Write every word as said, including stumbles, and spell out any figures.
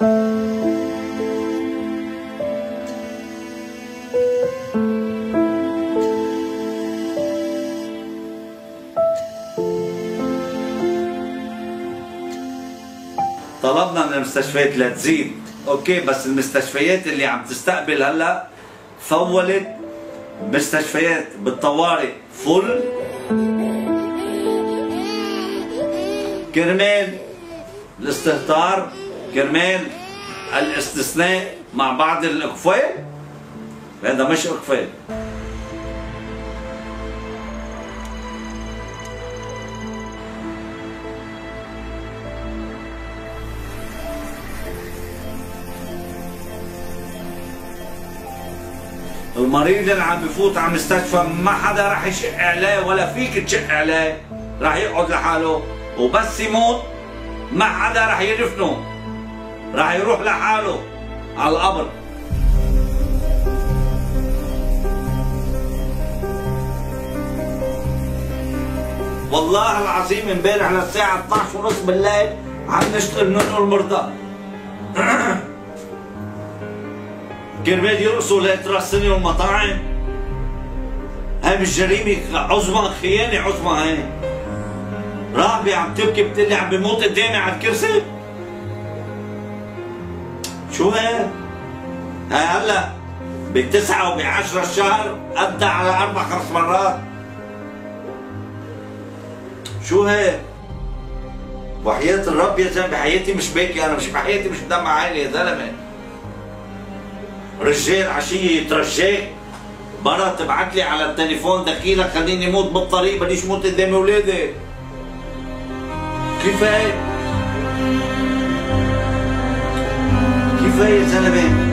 طلبنا من المستشفيات لا تزيد، اوكي، بس المستشفيات اللي عم تستقبل هلا فولت مستشفيات بالطوارئ فل كرمال الاستهتار، كرمال الاستثناء مع بعض الاقفال. هذا مش اقفال. المريض اللي عم بفوت على المستشفى ما حدا راح يشق عليه ولا فيك تشق عليه، راح يقعد لحاله، وبس يموت ما حدا راح يدفنه، راح يروح لحاله على القبر. والله العظيم امبارح للساعة اثنعش ونص بالليل عم نشتغل ننقل مرضى كرمال يرقصوا ليترسني والمطاعم. هاي مش جريمة عظمى، خيانة عظمى هاي. رابعة عم تبكي بتقلي عم بموت قدامي على الكرسي. شو هاي؟ هاي هلا بتسعة وبعشرة الشهر أدى على أربع خمس مرات. شو هاي؟ وحياة الرب يا زلمة بحياتي مش باكي أنا، مش بحياتي مش مدمع عيني يا زلمة. رجال عشية يترجاك، مرة تبعت لي على التليفون دخيلك خليني موت بالطريق، بديش موت قدام اولادي. كيف هيك؟ كيف هيك يا زلمة؟